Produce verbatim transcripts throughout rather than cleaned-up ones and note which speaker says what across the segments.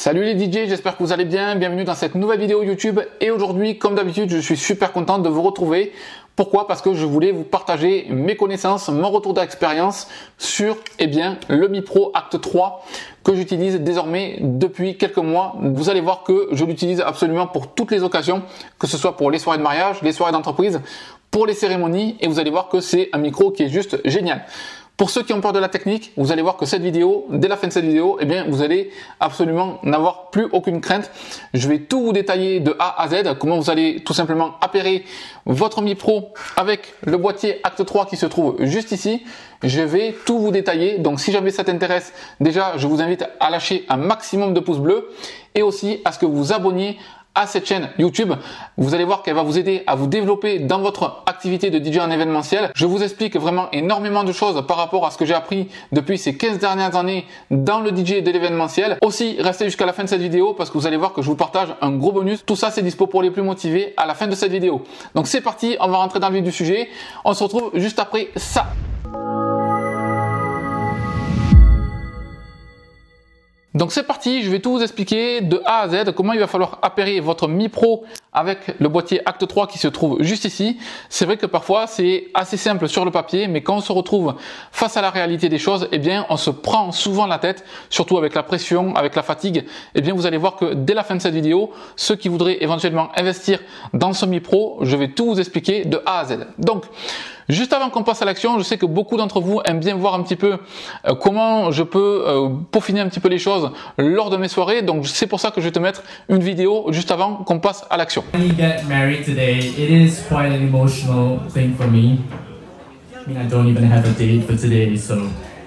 Speaker 1: Salut les D J, j'espère que vous allez bien, bienvenue dans cette nouvelle vidéo YouTube et aujourd'hui comme d'habitude je suis super content de vous retrouver. Pourquoi? Parce que je voulais vous partager mes connaissances, mon retour d'expérience sur eh bien, le Mi Pro Act trois que j'utilise désormais depuis quelques mois. Vous allez voir que je l'utilise absolument pour toutes les occasions, que ce soit pour les soirées de mariage, les soirées d'entreprise, pour les cérémonies et vous allez voir que c'est un micro qui est juste génial. Pour ceux qui ont peur de la technique, vous allez voir que cette vidéo, dès la fin de cette vidéo, eh bien, vous allez absolument n'avoir plus aucune crainte. Je vais tout vous détailler de A à Z, comment vous allez tout simplement appairer votre Mi Pro avec le boîtier Act trois qui se trouve juste ici. Je vais tout vous détailler. Donc, si jamais ça t'intéresse, déjà, je vous invite à lâcher un maximum de pouces bleus et aussi à ce que vous vous abonniez à cette chaîne YouTube. Vous allez voir qu'elle va vous aider à vous développer dans votre activité de D J en événementiel. Je vous explique vraiment énormément de choses par rapport à ce que j'ai appris depuis ces quinze dernières années dans le D J et de l'événementiel. Aussi, restez jusqu'à la fin de cette vidéo parce que vous allez voir que je vous partage un gros bonus. Tout ça, c'est dispo pour les plus motivés à la fin de cette vidéo. Donc c'est parti, on va rentrer dans le vif du sujet. On se retrouve juste après ça. Donc c'est parti, je vais tout vous expliquer de A à Z comment il va falloir appairer votre Mi Pro avec le boîtier Act trois qui se trouve juste ici. C'est vrai que parfois c'est assez simple sur le papier, mais quand on se retrouve face à la réalité des choses, eh bien on se prend souvent la tête, surtout avec la pression, avec la fatigue. Eh bien vous allez voir que dès la fin de cette vidéo, ceux qui voudraient éventuellement investir dans ce Mi Pro, je vais tout vous expliquer de A à Z. Donc juste avant qu'on passe à l'action, je sais que beaucoup d'entre vous aiment bien voir un petit peu euh, comment je peux euh, peaufiner un petit peu les choses lors de mes soirées. Donc c'est pour ça que je vais te mettre une vidéo juste avant qu'on passe à l'action.
Speaker 2: When you get married today, it is quite an emotional thing for me. I mean, I don't even have a date for today, so.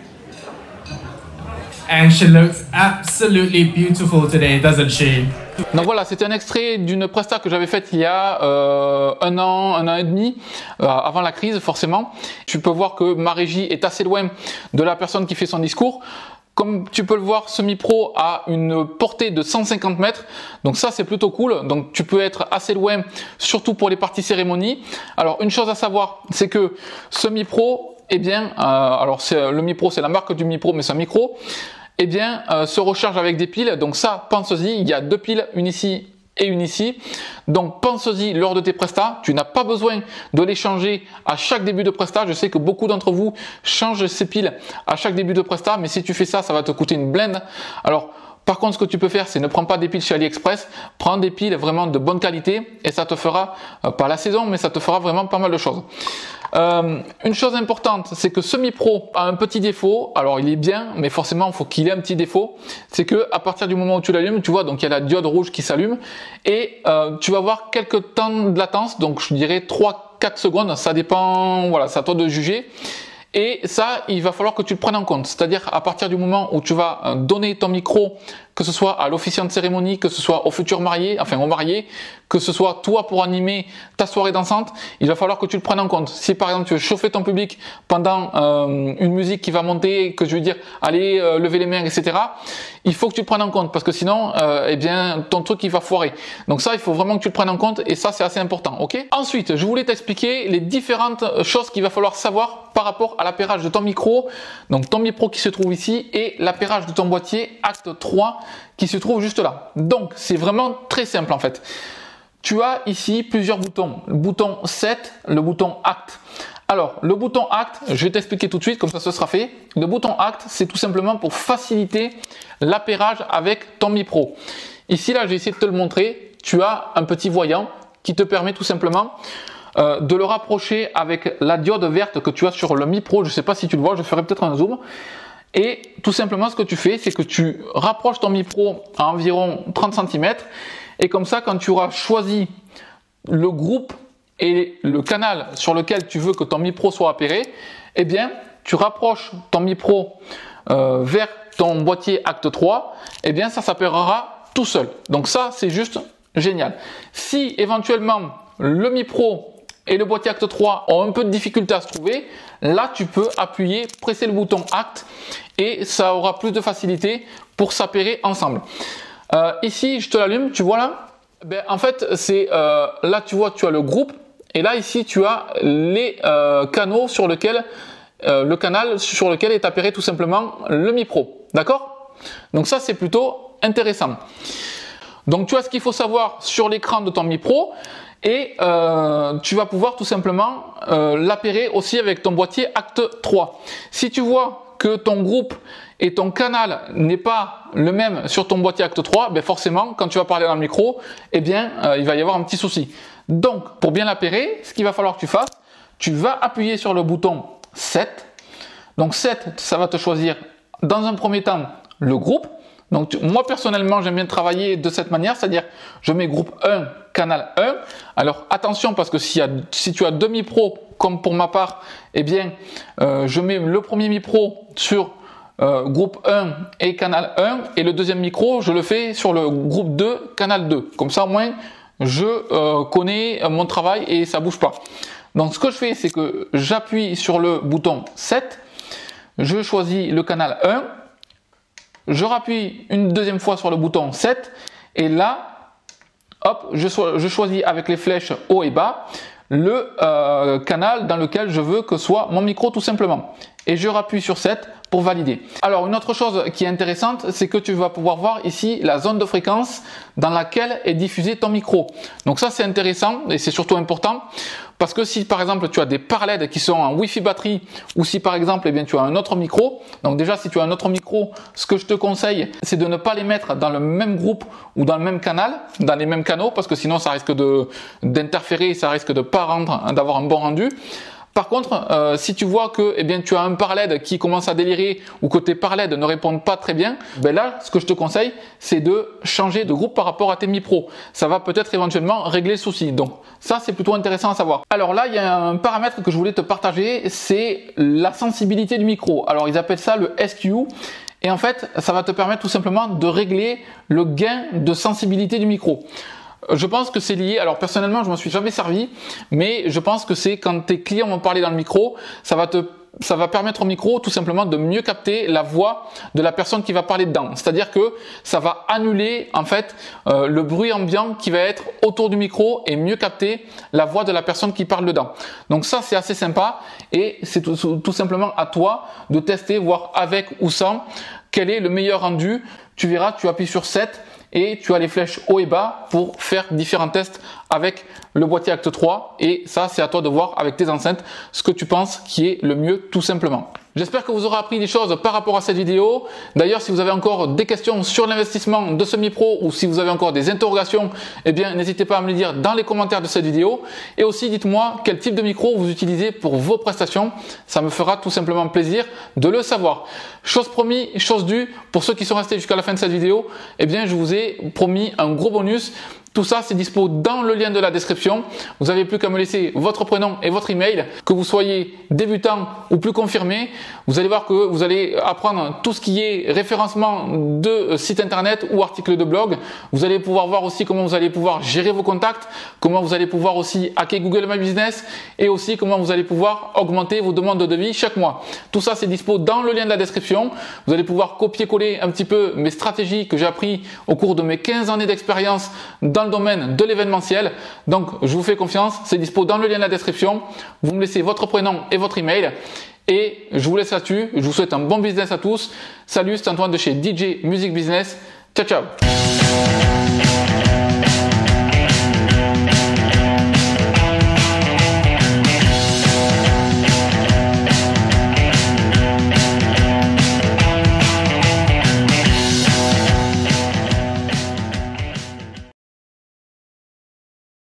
Speaker 2: And she looks absolutely beautiful today, doesn't she?
Speaker 1: Donc voilà, c'était un extrait d'une presta que j'avais faite il y a euh, un an, un an et demi, euh, avant la crise forcément. Tu peux voir que ma régie est assez loin de la personne qui fait son discours. Comme tu peux le voir, ce Mi Pro a une portée de cent cinquante mètres, donc ça c'est plutôt cool. Donc tu peux être assez loin, surtout pour les parties cérémonies. Alors une chose à savoir, c'est que ce Mi Pro, eh bien, euh, alors c'est, le Mi Pro c'est la marque du Mi Pro, mais c'est un micro. Eh bien, euh, se recharge avec des piles. Donc ça, pense-y, il y a deux piles, une ici et une ici. Donc pense-y lors de tes prestats. Tu n'as pas besoin de les changer à chaque début de prestat. Je sais que beaucoup d'entre vous changent ces piles à chaque début de prestat, mais si tu fais ça, ça va te coûter une blinde. Alors, par contre, ce que tu peux faire, c'est ne prends pas des piles chez AliExpress, prends des piles vraiment de bonne qualité et ça te fera, euh, pas la saison, mais ça te fera vraiment pas mal de choses. Euh, une chose importante, c'est que ce Mi Pro a un petit défaut. Alors il est bien, mais forcément il faut qu'il ait un petit défaut. C'est que à partir du moment où tu l'allumes, tu vois, donc il y a la diode rouge qui s'allume et euh, tu vas avoir quelques temps de latence. Donc je dirais trois quatre secondes, ça dépend, voilà, c'est à toi de juger. Et ça, il va falloir que tu le prennes en compte. C'est-à-dire à partir du moment où tu vas donner ton micro, que ce soit à l'officiant de cérémonie, que ce soit au futur marié, enfin au marié, que ce soit toi pour animer ta soirée dansante, il va falloir que tu le prennes en compte. Si par exemple tu veux chauffer ton public pendant euh, une musique qui va monter, que je veux dire, allez euh, lever les mains, et cetera, il faut que tu le prennes en compte parce que sinon, euh, eh bien, ton truc il va foirer. Donc ça, il faut vraiment que tu le prennes en compte et ça c'est assez important, ok? Ensuite, je voulais t'expliquer les différentes choses qu'il va falloir savoir par rapport à l'appairage de ton micro, donc ton Mi Pro qui se trouve ici et l'appairage de ton boîtier Act trois qui se trouve juste là. Donc c'est vraiment très simple en fait. Tu as ici plusieurs boutons. Le bouton sept, le bouton Act. Alors le bouton Act, je vais t'expliquer tout de suite, comme ça ce sera fait. Le bouton Act, c'est tout simplement pour faciliter l'appairage avec ton Mi Pro. Ici là, j'ai essayé de te le montrer. Tu as un petit voyant qui te permet tout simplement Euh, de le rapprocher avec la diode verte que tu as sur le Mi Pro. Je ne sais pas si tu le vois, je ferai peut-être un zoom. Et tout simplement, ce que tu fais, c'est que tu rapproches ton Mi Pro à environ trente centimètres. Et comme ça, quand tu auras choisi le groupe et le canal sur lequel tu veux que ton Mi Pro soit appairé, eh bien, tu rapproches ton Mi Pro euh, vers ton boîtier Act trois. Eh bien, ça s'appairera tout seul. Donc ça, c'est juste génial. Si éventuellement le Mi Pro et le boîtier Act trois ont un peu de difficulté à se trouver, là tu peux appuyer, presser le bouton Act et ça aura plus de facilité pour s'appairer ensemble. Euh, ici, je te l'allume, tu vois là, ben, en fait, c'est euh, là tu vois, tu as le groupe et là ici tu as les euh, canaux sur lesquels, euh, le canal sur lequel est appairé tout simplement le Mi Pro, d'accord? Donc ça c'est plutôt intéressant. Donc tu as ce qu'il faut savoir sur l'écran de ton Mi Pro et euh, tu vas pouvoir tout simplement euh, l'appairer aussi avec ton boîtier Act trois. Si tu vois que ton groupe et ton canal n'est pas le même sur ton boîtier Act trois, ben forcément quand tu vas parler dans le micro, eh bien euh, il va y avoir un petit souci. Donc pour bien l'appairer, ce qu'il va falloir que tu fasses, tu vas appuyer sur le bouton sept. Donc sept, ça va te choisir dans un premier temps le groupe. Donc tu, moi personnellement j'aime bien travailler de cette manière, c'est-à-dire je mets groupe un, canal un. Alors attention parce que si, y a, si tu as deux Mi Pro comme pour ma part, eh bien euh, je mets le premier Mi Pro sur euh, groupe un et canal un et le deuxième micro je le fais sur le groupe deux, canal deux. Comme ça au moins je euh, connais mon travail et ça bouge pas. Donc ce que je fais c'est que j'appuie sur le bouton sept, je choisis le canal un. Je rappuie une deuxième fois sur le bouton sept et là, hop, je, so je choisis avec les flèches haut et bas le euh, canal dans lequel je veux que soit mon micro tout simplement. Et je rappuie sur sept pour valider. Alors une autre chose qui est intéressante, c'est que tu vas pouvoir voir ici la zone de fréquence dans laquelle est diffusé ton micro. Donc ça c'est intéressant et c'est surtout important parce que si par exemple tu as des parallèles qui sont en Wi-Fi batterie ou si par exemple eh bien, tu as un autre micro, donc déjà si tu as un autre micro, ce que je te conseille c'est de ne pas les mettre dans le même groupe ou dans le même canal, dans les mêmes canaux parce que sinon ça risque de d'interférer, ça risque de pas rendre, d'avoir un bon rendu. Par contre, euh, si tu vois que eh bien, tu as un parallèle qui commence à délirer ou que tes parallèles ne répondent pas très bien, ben là, ce que je te conseille, c'est de changer de groupe par rapport à tes Mi Pro. Ça va peut-être éventuellement régler le souci. Donc ça, c'est plutôt intéressant à savoir. Alors là, il y a un paramètre que je voulais te partager, c'est la sensibilité du micro. Alors ils appellent ça le S Q. Et en fait, ça va te permettre tout simplement de régler le gain de sensibilité du micro. Je pense que c'est lié, alors personnellement je ne m'en suis jamais servi, mais je pense que c'est quand tes clients vont parler dans le micro, ça va te ça va permettre au micro tout simplement de mieux capter la voix de la personne qui va parler dedans. C'est-à-dire que ça va annuler en fait euh, le bruit ambiant qui va être autour du micro et mieux capter la voix de la personne qui parle dedans. Donc ça c'est assez sympa et c'est tout, tout simplement à toi de tester, voir avec ou sans quel est le meilleur rendu. Tu verras, tu appuies sur sept et tu as les flèches haut et bas pour faire différents tests avec le boîtier Act trois et ça c'est à toi de voir avec tes enceintes ce que tu penses qui est le mieux tout simplement. J'espère que vous aurez appris des choses par rapport à cette vidéo. D'ailleurs, si vous avez encore des questions sur l'investissement de ce Mi Pro ou si vous avez encore des interrogations, eh bien, n'hésitez pas à me le dire dans les commentaires de cette vidéo. Et aussi, dites-moi quel type de micro vous utilisez pour vos prestations. Ça me fera tout simplement plaisir de le savoir. Chose promis, chose due, pour ceux qui sont restés jusqu'à la fin de cette vidéo, eh bien, je vous ai promis un gros bonus. Tout ça, c'est dispo dans le lien de la description. Vous n'avez plus qu'à me laisser votre prénom et votre email, que vous soyez débutant ou plus confirmé. Vous allez voir que vous allez apprendre tout ce qui est référencement de site internet ou articles de blog. Vous allez pouvoir voir aussi comment vous allez pouvoir gérer vos contacts, comment vous allez pouvoir aussi hacker Google My Business et aussi comment vous allez pouvoir augmenter vos demandes de devis chaque mois. Tout ça, c'est dispo dans le lien de la description. Vous allez pouvoir copier-coller un petit peu mes stratégies que j'ai appris au cours de mes quinze années d'expérience dans le domaine de l'événementiel. Donc je vous fais confiance, c'est dispo dans le lien de la description. Vous me laissez votre prénom et votre email et je vous laisse là-dessus. Je vous souhaite un bon business à tous. Salut, c'est Antoine de chez D J Music Business. Ciao ciao.